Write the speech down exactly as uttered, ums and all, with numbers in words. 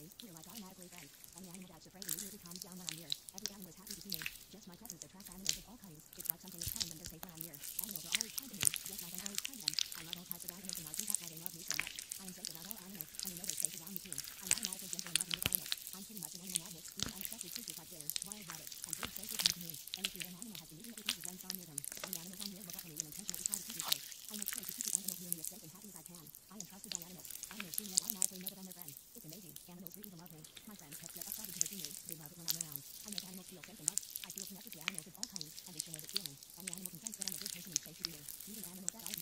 days, we're like automatically friends. Any animal that's afraid immediately calms down when I'm near. Every animal is happy to see me. Just my presence attracts animals of all kinds. It's like something is telling them they're safe when I'm near. Animals are always kind to me, just like I'm always kind to them. I love all types of animals and I think that's why they love me so much. I am safe around all animals, and they know they're safe around me too. I'm automatically gentle and loving with animals. I'm pretty much an animal magnet. Even unexpected creatures like bears, wild rabbits, and birds safely come to me. Any fear an animal has immediately leaves when I'm near them. Any animals I'm near look up at me and intentionally try to keep me safe. I make sure to keep the animals near me as safe and happy as I can. I am trusted by animals. Animals see me and automatically know that I'm their friend. It's amazing. Animals really love me. My friends have get excited because they see me. They love it when I'm around. I make animals feel safe and loved. I feel connected to animals of all kinds, and they share this feeling. Any animal can sense that I'm a good person and safe to be near. Even animals that I